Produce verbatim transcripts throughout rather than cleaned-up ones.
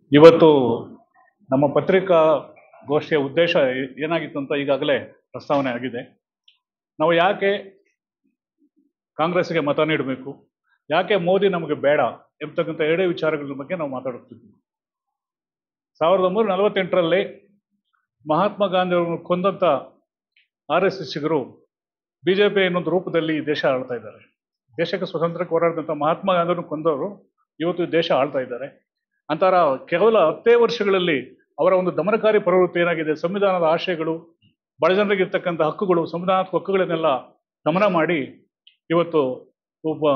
ಇವತ್ತು ನಮ್ಮ ಪತ್ರಿಕಾ ಗೋಷ್ಠಿಯ ಉದ್ದೇಶ ಏನಾಗಿತ್ತು ಅಂತ ಈಗಾಗಲೇ ಪ್ರಸ್ತಾವನೆ ಆಗಿದೆ. ನಾವು ಯಾಕೆ ಕಾಂಗ್ರೆಸ್ಗೆ ಮತ ನೀಡಬೇಕು, ಯಾಕೆ ಮೋದಿ ನಮಗೆ ಬೇಡ ಎಂಬತಕ್ಕಂಥ ಎರಡೇ ವಿಚಾರಗಳ ಬಗ್ಗೆ ನಾವು ಮಾತಾಡುತ್ತಿದ್ವಿ. ಸಾವಿರದ ಒಂಬೈನೂರ ನಲವತ್ತೆಂಟರಲ್ಲಿ ಮಹಾತ್ಮ ಗಾಂಧಿ ಅವರನ್ನು ಕೊಂದಂಥ ಆರ್ ಎಸ್ ಎಸ್ಸಿಗರು ಬಿ ಜೆ ಪಿ ಅನ್ನೊಂದು ರೂಪದಲ್ಲಿ ದೇಶ ಆಳ್ತಾ ಇದ್ದಾರೆ. ದೇಶಕ್ಕೆ ಸ್ವತಂತ್ರಕ್ಕೆ ಹೋರಾಡಿದಂಥ ಮಹಾತ್ಮ ಗಾಂಧಿಯನ್ನು ಕೊಂದವರು ಇವತ್ತು ದೇಶ ಆಳ್ತಾ ಇದ್ದಾರೆ. ಅಂತರ ಕೇವಲ ಹತ್ತೇ ವರ್ಷಗಳಲ್ಲಿ ಅವರ ಒಂದು ದಮನಕಾರಿ ಪ್ರವೃತ್ತಿ ಏನಾಗಿದೆ, ಸಂವಿಧಾನದ ಆಶಯಗಳು, ಬಡ ಜನರಿಗೆ ಇರ್ತಕ್ಕಂಥ ಹಕ್ಕುಗಳು, ಸಂವಿಧಾನಾತ್ಮಕ ಹಕ್ಕುಗಳನ್ನೆಲ್ಲ ದಮನ ಮಾಡಿ ಇವತ್ತು ಒಬ್ಬ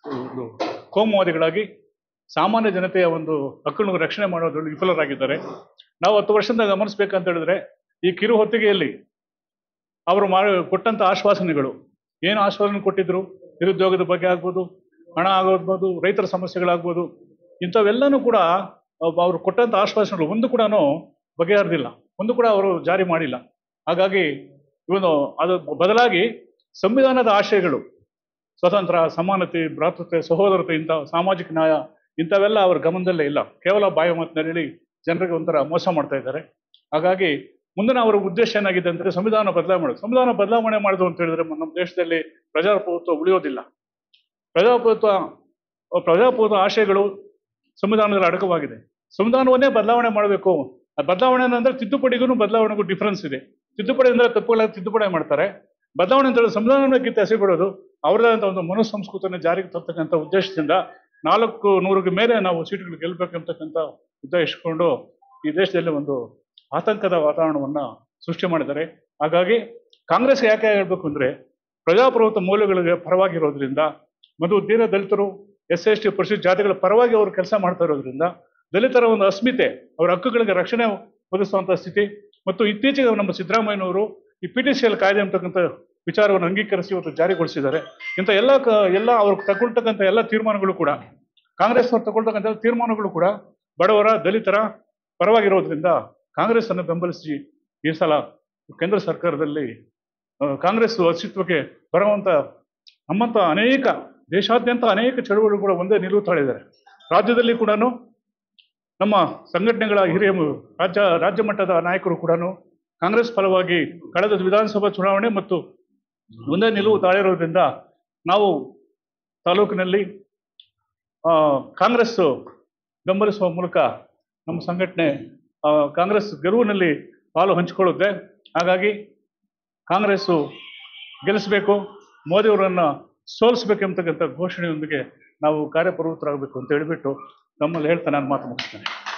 ಕೋಮುವಾದಿಗಳಾಗಿ ಸಾಮಾನ್ಯ ಜನತೆಯ ಒಂದು ಹಕ್ಕುಗಳನ್ನು ರಕ್ಷಣೆ ಮಾಡೋದ್ರಲ್ಲಿ ವಿಫಲರಾಗಿದ್ದಾರೆ. ನಾವು ಹತ್ತು ವರ್ಷದಿಂದ ಗಮನಿಸಬೇಕಂತ ಹೇಳಿದ್ರೆ ಈ ಕಿರು ಹೊತ್ತಿಗೆಯಲ್ಲಿ ಅವರು ಮಾಡಿ ಕೊಟ್ಟಂಥ ಆಶ್ವಾಸನೆಗಳು, ಏನು ಆಶ್ವಾಸನೆ ಕೊಟ್ಟಿದ್ರು, ನಿರುದ್ಯೋಗದ ಬಗ್ಗೆ ಆಗ್ಬೋದು, ಹಣ ಆಗೋದ್ಬೋದು, ರೈತರ ಸಮಸ್ಯೆಗಳಾಗ್ಬೋದು, ಇಂಥವೆಲ್ಲನೂ ಕೂಡ ಅವರು ಕೊಟ್ಟಂಥ ಆಶ್ವಾಸನೆಗಳು ಒಂದು ಕೂಡ ಬಗೆಹರಿದಿಲ್ಲ, ಒಂದು ಕೂಡ ಅವರು ಜಾರಿ ಮಾಡಿಲ್ಲ. ಹಾಗಾಗಿ ಇವನು ಅದು ಬದಲಾಗಿ ಸಂವಿಧಾನದ ಆಶಯಗಳು, ಸ್ವತಂತ್ರ, ಸಮಾನತೆ, ಭ್ರಾತೃತ್ವ, ಸಹೋದರತೆ, ಇಂಥ ಸಾಮಾಜಿಕ ನ್ಯಾಯ ಇಂಥವೆಲ್ಲ ಅವ್ರ ಗಮನದಲ್ಲೇ ಇಲ್ಲ. ಕೇವಲ ಬಾಯಿ ಮಾತಿನಲ್ಲಿ ಹೇಳಿ ಜನರಿಗೆ ಒಂಥರ ಮೋಸ ಮಾಡ್ತಾ ಇದ್ದಾರೆ. ಹಾಗಾಗಿ ಮುಂದಿನ ಅವರ ಉದ್ದೇಶ ಏನಾಗಿದೆ ಅಂದರೆ ಸಂವಿಧಾನ ಬದಲಾವಣೆ ಮಾಡೋದು. ಸಂವಿಧಾನ ಬದಲಾವಣೆ ಮಾಡೋದು ಅಂತ ಹೇಳಿದ್ರೆ ನಮ್ಮ ದೇಶದಲ್ಲಿ ಪ್ರಜಾಪ್ರಭುತ್ವ ಉಳಿಯೋದಿಲ್ಲ. ಪ್ರಜಾಪ್ರಭುತ್ವ ಪ್ರಜಾಪ್ರಭುತ್ವ ಆಶಯಗಳು ಸಂವಿಧಾನದಲ್ಲಿ ಅಡಕವಾಗಿದೆ. ಸಂವಿಧಾನವನ್ನೇ ಬದಲಾವಣೆ ಮಾಡಬೇಕು. ಬದಲಾವಣೆ ಅಂದರೆ ತಿದ್ದುಪಡಿಗೂ ಬದಲಾವಣೆಗೂ ಡಿಫ್ರೆನ್ಸ್ ಇದೆ. ತಿದ್ದುಪಡಿ ಅಂದರೆ ತಪ್ಪುಗಳ ತಿದ್ದುಪಡಿ ಮಾಡ್ತಾರೆ. ಬದಲಾವಣೆ ಅಂತ ಹೇಳಿ ಸಂವಿಧಾನವನ್ನು ಕಿತ್ತು ಎಸೆಬಿಡೋದು, ಅವರದಂಥ ಒಂದು ಮನುಸಂಸ್ಕೃತಿಯನ್ನು ಜಾರಿಗೆ ತರ್ತಕ್ಕಂಥ ಉದ್ದೇಶದಿಂದ ನಾಲ್ಕು ನೂರಿಗೆ ಮೇಲೆ ನಾವು ಸೀಟುಗಳು ಗೆಲ್ಲಬೇಕಂತಕ್ಕಂಥ ಉದ್ದೇಶ ಇಟ್ಕೊಂಡು ಈ ದೇಶದಲ್ಲಿ ಒಂದು ಆತಂಕದ ವಾತಾವರಣವನ್ನು ಸೃಷ್ಟಿ ಮಾಡಿದ್ದಾರೆ. ಹಾಗಾಗಿ ಕಾಂಗ್ರೆಸ್ಗೆ ಯಾಕೆ ಹೇಳಬೇಕು ಅಂದರೆ ಪ್ರಜಾಪ್ರಭುತ್ವ ಮೌಲ್ಯಗಳಿಗೆ ಪರವಾಗಿರೋದ್ರಿಂದ, ಮತ್ತು ದೀನ ದಲಿತರು, ಎಸ್ ಎಸ್ ಟಿ ಪರಿಶಿಷ್ಟ ಜಾತಿಗಳ ಪರವಾಗಿ ಅವರು ಕೆಲಸ ಮಾಡ್ತಾ ಇರೋದ್ರಿಂದ, ದಲಿತರ ಒಂದು ಅಸ್ಮಿತೆ, ಅವರ ಹಕ್ಕುಗಳಿಗೆ ರಕ್ಷಣೆ ಒದಗಿಸುವಂಥ ಸ್ಥಿತಿ, ಮತ್ತು ಇತ್ತೀಚೆಗೆ ನಮ್ಮ ಸಿದ್ದರಾಮಯ್ಯನವರು ಈ ಪಿ ಟಿ ಸಿ ಎಲ್ ಕಾಯ್ದೆ ಅಂತಕ್ಕಂಥ ವಿಚಾರವನ್ನು ಅಂಗೀಕರಿಸಿ ಇವತ್ತು ಜಾರಿಗೊಳಿಸಿದ್ದಾರೆ. ಇಂಥ ಎಲ್ಲ ಕ ಎಲ್ಲ ಅವ್ರು ತಗೊಳ್ತಕ್ಕಂಥ ಎಲ್ಲ ತೀರ್ಮಾನಗಳು ಕೂಡ, ಕಾಂಗ್ರೆಸ್ನವ್ರು ತಗೊಳ್ತಕ್ಕಂಥ ತೀರ್ಮಾನಗಳು ಕೂಡ ಬಡವರ, ದಲಿತರ ಪರವಾಗಿರೋದ್ರಿಂದ ಕಾಂಗ್ರೆಸ್ಸನ್ನು ಬೆಂಬಲಿಸಿ ಈ ಸಲ ಕೇಂದ್ರ ಸರ್ಕಾರದಲ್ಲಿ ಕಾಂಗ್ರೆಸ್ ಅಸ್ತಿತ್ವಕ್ಕೆ ಬರುವಂಥ ನಮ್ಮಂಥ ಅನೇಕ ದೇಶಾದ್ಯಂತ ಅನೇಕ ಚಳುವಳಿಗಳು ಕೂಡ ಒಂದೇ ನಿಲುವು ತಾಳಿದ್ದಾರೆ. ರಾಜ್ಯದಲ್ಲಿ ಕೂಡ ನಮ್ಮ ಸಂಘಟನೆಗಳ ಹಿರಿಯ ರಾಜ್ಯ ರಾಜ್ಯ ಮಟ್ಟದ ನಾಯಕರು ಕೂಡ ಕಾಂಗ್ರೆಸ್ ಫಲವಾಗಿ ಕಳೆದ ವಿಧಾನಸಭಾ ಚುನಾವಣೆ ಮತ್ತು ಒಂದೇ ನಿಲುವು ತಾಳಿರೋದ್ರಿಂದ ನಾವು ತಾಲೂಕಿನಲ್ಲಿ ಕಾಂಗ್ರೆಸ್ ಬೆಂಬಲಿಸುವ ಮೂಲಕ ನಮ್ಮ ಸಂಘಟನೆ ಕಾಂಗ್ರೆಸ್ ಗೆಲುವಿನಲ್ಲಿ ಪಾಲು ಹಂಚಿಕೊಳ್ಳುತ್ತೆ. ಹಾಗಾಗಿ ಕಾಂಗ್ರೆಸ್ಸು ಗೆಲ್ಲಿಸಬೇಕು, ಮೋದಿಯವರನ್ನು ಸೋಲಿಸಬೇಕೆಂಬತಕ್ಕಂಥ ಘೋಷಣೆಯೊಂದಿಗೆ ನಾವು ಕಾರ್ಯಪ್ರವೃತ್ತರಾಗಬೇಕು ಅಂತ ಹೇಳಿಬಿಟ್ಟು ನಮ್ಮಲ್ಲಿ ಹೇಳ್ತಾ ನಾನು ಮಾತು ಮುಗಿಸ್ತೇನೆ.